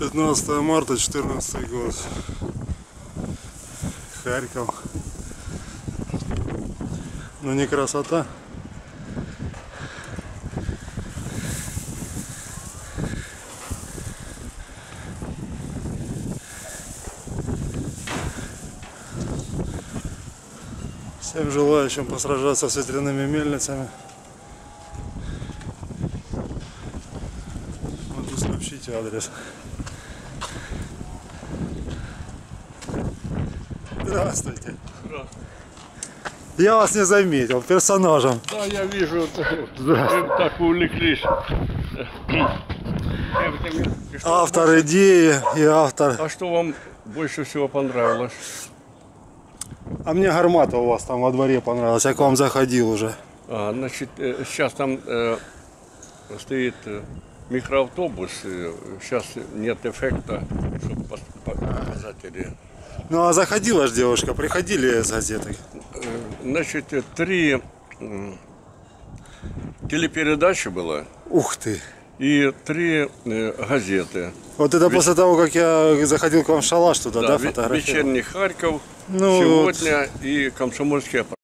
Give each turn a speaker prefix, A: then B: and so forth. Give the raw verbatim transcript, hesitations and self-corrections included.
A: пятнадцатое марта четырнадцатый год. Харьков. Ну не красота. Всем желающим посражаться с ветряными мельницами. Могу сообщить адрес. Здравствуйте.
B: Здравствуйте.
A: Я вас не заметил, персонажем.
B: Да, я вижу, вы так увлеклись.
A: Автор идеи и автор.
B: А что вам больше всего понравилось?
A: А мне гармата у вас там во дворе понравилась, я к вам заходил уже.
B: А, значит, сейчас там э, стоит э, микроавтобус, э, сейчас нет эффекта, чтобы показатели.
A: Ну а заходила же девушка, приходили с газетой.
B: Э, значит, три э, телепередачи было.
A: Ух ты!
B: И три э, газеты.
A: Вот это
B: Веч...
A: после того, как я заходил к вам в шалаш туда, да,
B: да
A: фотографировал?
B: «Вечерний Харьков»,
A: Ну,
B: «Сегодня» вот. И «Комсомольский».